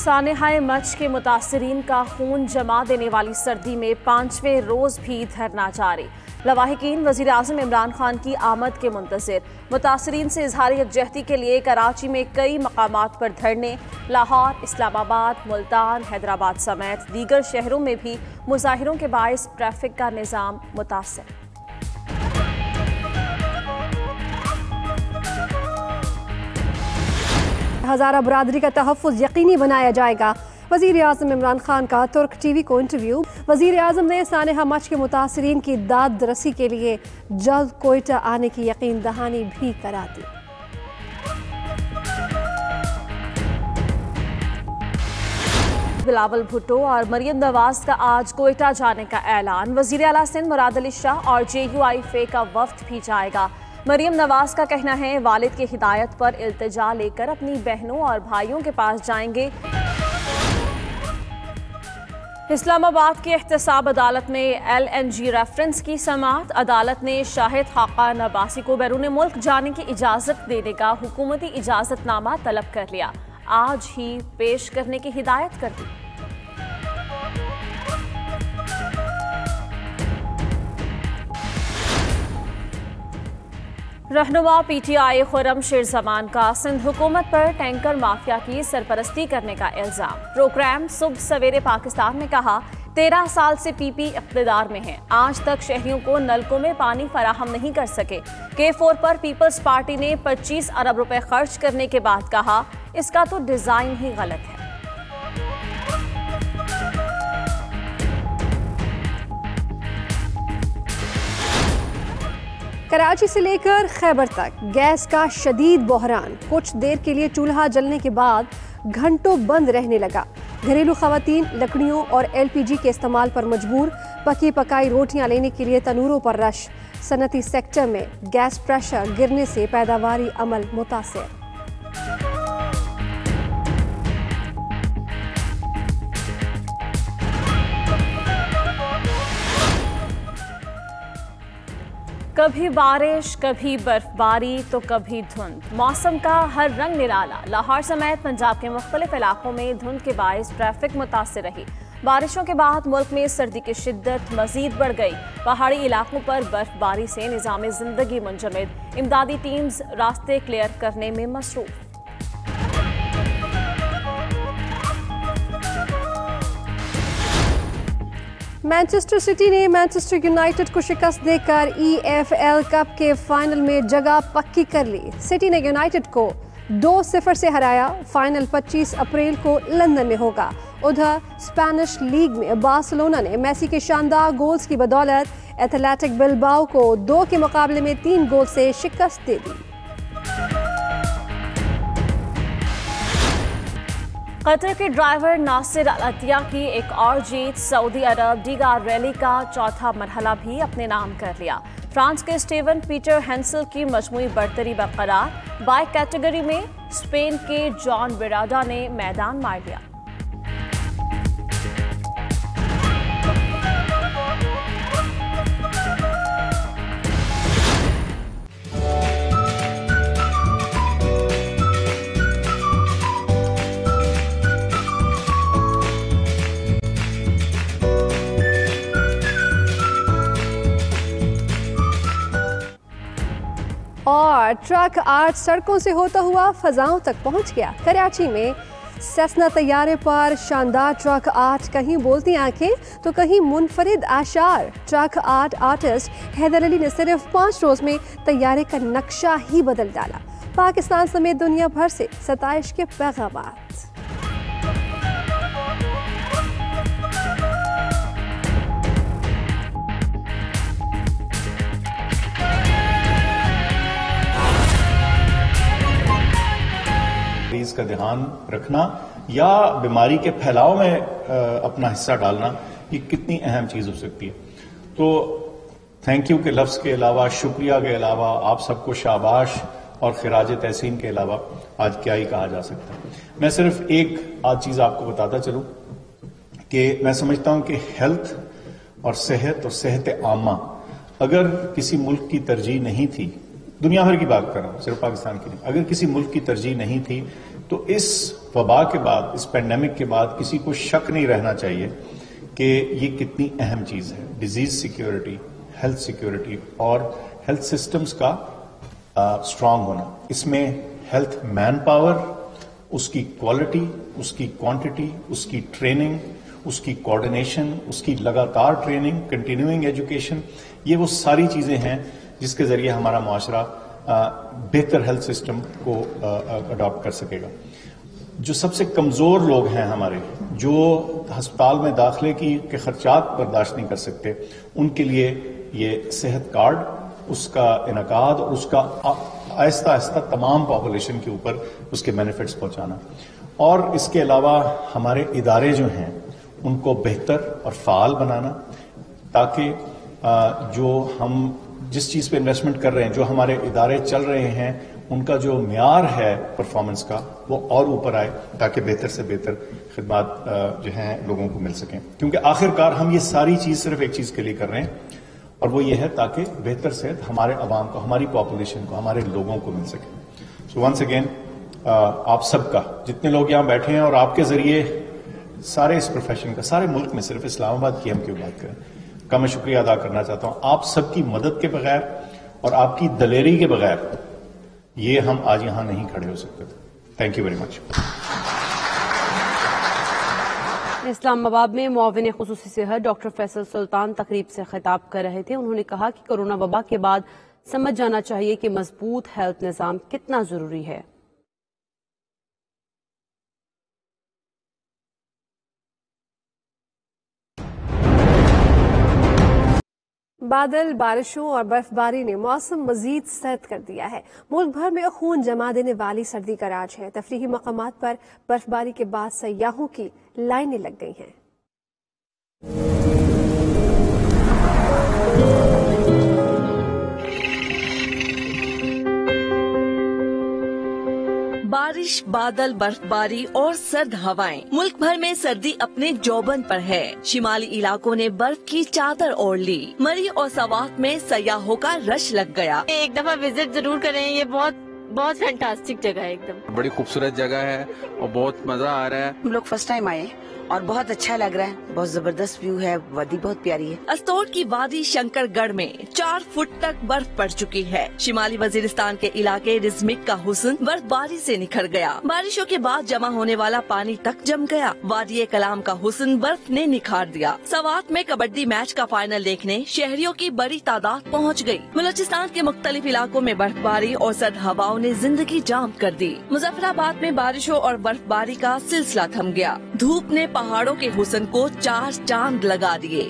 سانحہ مچ کے متاثرین کا خون جما دینے والی سردی میں 5ویں روز بھی دھرنا جاری۔ لواحقین وزیر اعظم عمران خان کی آمد کے منتظر۔ متاثرین سے اظہار یکجہتی کے لیے کراچی میں کئی مقامات پر دھرنے، لاہور، اسلام آباد، ملتان، حیدرآباد سمیت دیگر شہروں میں بھی مظاہروں کے باعث ٹریفک کا نظام متاثر۔ ہزارہ برادری کا تحفظ یقینی بنایا جائے گا، وزیر اعظم عمران خان کا ترک ٹی وی کو انٹرویو۔ وزیر اعظم نے سانحہ مچ کے متاثرین کی داد رسی کے لیے جلد کوئٹہ آنے کی یقین دہانی بھی کرا دی۔ بلاول بھٹو اور مریم نواز کا آج کوئٹہ جانے کا اعلان۔ وزیر اعلیٰ سندھ مراد علی شاہ اور JUI کا وفد بھی جائے گا۔ مریم نواز کا کہنا ہے والد کی ہدایت پر التجا لے کر اپنی بہنوں اور بھائیوں کے پاس جائیں گے۔ اسلام آباد کی احتساب عدالت میں LNG ریفرنس کی سماعت۔ عدالت نے شاہد خاقان عباسی کو بیرون ملک جانے کی اجازت دینے کا حکومتی اجازت نامہ طلب کر لیا، آج ہی پیش کرنے کی ہدایت کر دی۔ رہنما PTI خرم شیرزمان کا سندھ حکومت پر ٹینکر مافیا کی سرپرستی کرنے کا الزام۔ پروگرام صبح سویرے پاکستان میں کہا 13 سال سے PP اقتدار میں ہیں، آج تک شہریوں کو نلکوں میں پانی فراہم نہیں کر سکے۔ K4 پر پیپلز پارٹی نے 25 ارب روپے خرچ کرنے کے بعد کہا اس کا تو ڈیزائن ہی غلط ہے۔ کراچی سے لے کر خیبر تک گیس کا شدید بحران، کچھ دیر کے لیے چولہا جلنے کے بعد گھنٹوں بند رہنے لگا۔ گھریلو خواتین لکڑیوں اور LPG کے استعمال پر مجبور، پکی پکائی روٹیاں لینے کے لیے تنوروں پر رش۔ صنعتی سیکٹر میں گیس پریشر گرنے سے پیداواری عمل متاثر۔ کبھی بارش، کبھی برف باری تو کبھی دھند، موسم کا ہر رنگ نرالا۔ لاہور سمیت پنجاب کے مختلف علاقوں میں دھند کے باعث ٹریفک متاثر رہی۔ بارشوں کے بعد ملک میں سردی کی شدت مزید بڑھ گئی۔ پہاڑی علاقوں پر برف باری سے نظام زندگی منجمد، امدادی ٹیمز راستے کلیئر کرنے میں مصروف۔ مانچسٹر سٹی نے مانچسٹر یونائیٹڈ کو شکست دے کر EFL کپ کے فائنل میں جگہ پکی کر لی۔ سٹی نے یونائیٹڈ کو 2-0 سے ہرایا۔ فائنل 25 اپریل کو لندن میں ہوگا۔ ادھر اسپینش لیگ میں بارسلونا نے میسی کے شاندار گولز کی بدولت ایتھلیٹک بلباؤ کو 2 کے مقابلے میں 3 گول سے شکست دے دی۔ قطر کے ڈرائیور ناصر العطیہ کی ایک اور جیت، سعودی عرب ڈیگا ریلی کا چوتھا مرحلہ بھی اپنے نام کر لیا۔ فرانس کے اسٹیون پیٹر ہینسل کی مجموعی برتری برقرار۔ بائک کیٹیگری میں اسپین کے جان براڈا نے میدان مار لیا۔ اور ٹرک آج سڑکوں سے ہوتا ہوا فضاؤں تک پہنچ گیا۔ کراچی میں سیسنا طیارے پر شاندار ٹرک آرٹ، کہیں بولتی آنکھیں تو کہیں منفرد اشعار۔ Truck art artist Haider Ali نے صرف 5 روز میں طیارے کا نقشہ ہی بدل ڈالا۔ پاکستان سمیت دنیا بھر سے ستائش کے پیغامات۔ مریض کا دھیان رکھنا یا بیماری کے پھیلاؤ میں اپنا حصہ ڈالنا، یہ کتنی اہم چیز ہو سکتی ہے۔ تو تھینک یو کے لفظ کے علاوہ، شکریہ کے علاوہ، آپ سب کو شاباش اور خراج تحسین کے علاوہ آج کیا ہی کہا جا سکتا ہے۔ میں صرف ایک آج چیز آپ کو بتاتا چلوں کہ میں سمجھتا ہوں کہ ہیلتھ اور صحت عامہ اگر کسی ملک کی ترجیح نہیں تھی، دنیا بھر کی بات کر رہا ہوں، صرف پاکستان کی نہیں، اگر کسی ملک کی ترجیح نہیں تھی تو اس وبا کے بعد، اس پینڈیمک کے بعد کسی کو شک نہیں رہنا چاہیے کہ یہ کتنی اہم چیز ہے، ڈیزیز سیکیورٹی، ہیلتھ سیکیورٹی اور ہیلتھ سسٹمز کا اسٹرانگ ہونا۔ اس میں ہیلتھ مین پاور، اس کی کوالٹی، اس کی کوانٹٹی، اس کی ٹریننگ، اس کی کوآرڈینیشن، اس کی لگاتار ٹریننگ، کنٹینیوئنگ ایجوکیشن، یہ وہ ساری چیزیں ہیں جس کے ذریعے ہمارا معاشرہ بہتر ہیلتھ سسٹم کو اڈاپٹ کر سکے گا۔ جو سب سے کمزور لوگ ہیں ہمارے، جو ہسپتال میں داخلے کے خرچات برداشت نہیں کر سکتے، ان کے لیے یہ صحت کارڈ، اس کا انعقاد اور اس کا آہستہ آہستہ تمام پاپولیشن کے اوپر اس کے بینیفٹس پہنچانا، اور اس کے علاوہ ہمارے ادارے جو ہیں ان کو بہتر اور فعال بنانا، تاکہ جو ہم جس چیز پہ انویسٹمنٹ کر رہے ہیں، جو ہمارے ادارے چل رہے ہیں، ان کا جو معیار ہے پرفارمنس کا وہ اور اوپر آئے، تاکہ بہتر سے بہتر خدمات جو ہیں لوگوں کو مل سکیں۔ کیونکہ آخر کار ہم یہ ساری چیز صرف ایک چیز کے لیے کر رہے ہیں، اور وہ یہ ہے تاکہ بہتر صحت ہمارے عوام کو، ہماری پاپولیشن کو، ہمارے لوگوں کو مل سکے۔ سو ونس اگین آپ سب کا، جتنے لوگ یہاں بیٹھے ہیں اور آپ کے ذریعے سارے اس پروفیشن کا، سارے ملک میں، صرف اسلام آباد کی ہم کیوں بات کریں، کا میں شکریہ ادا کرنا چاہتا ہوں۔ آپ سب کی مدد کے بغیر اور آپ کی دلیری کے بغیر یہ ہم آج یہاں نہیں کھڑے ہو سکتے۔ Thank you very much. Islamabad میں معاون خصوصی صحت ڈاکٹر فیصل سلطان تقریب سے خطاب کر رہے تھے۔ انہوں نے کہا کہ کورونا وبا کے بعد سمجھ جانا چاہیے کہ مضبوط ہیلتھ نظام کتنا ضروری ہے۔ بادل، بارشوں اور برف باری نے موسم مزید سرد کر دیا ہے۔ ملک بھر میں خون جما دینے والی سردی کا راج ہے۔ تفریحی مقامات پر برف باری کے بعد سیاحوں کی لائنیں لگ گئی ہیں۔ بارش، بادل، برف باری اور سرد ہوائیں، ملک بھر میں سردی اپنے جوبن پر ہے۔ شمالی علاقوں نے برف کی چادر اوڑھ لی۔ مری اور سوات میں سیاحوں کا رش لگ گیا۔ ایک دفعہ وزٹ ضرور کریں، یہ بہت فینٹاسٹک جگہ ہے، ایک دم بڑی خوبصورت جگہ ہے اور بہت مزہ آ رہا ہے۔ ہم لوگ فرسٹ ٹائم آئے اور بہت اچھا لگ رہا ہے، بہت زبردست ویو ہے، وادی بہت پیاری ہے۔ استوڑ کی وادی شنکر گڑھ میں 4 فٹ تک برف پڑ چکی ہے۔ شمالی وزیرستان کے علاقے رزمک کا حسن برف باری سے نکھر گیا۔ بارشوں کے بعد جمع ہونے والا پانی تک جم گیا۔ وادی کلام کا حسن برف نے نکھار دیا۔ سوات میں کبڈی میچ کا فائنل دیکھنے شہریوں کی بڑی تعداد پہنچ گئی۔ بلوچستان کے مختلف علاقوں میں برف باری اور سرد ہواؤں نے زندگی جام کر دی۔ مظفر آباد میں بارشوں اور برف باری کا سلسلہ تھم گیا۔ دھوپ نے پہاڑوں کے حسن کو 4 چاند لگا دیے۔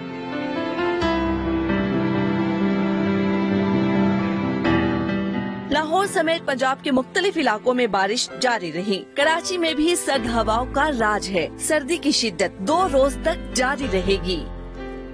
لاہور سمیت پنجاب کے مختلف علاقوں میں بارش جاری رہی۔ کراچی میں بھی سرد ہواؤں کا راج ہے۔ سردی کی شدت 2 روز تک جاری رہے گی۔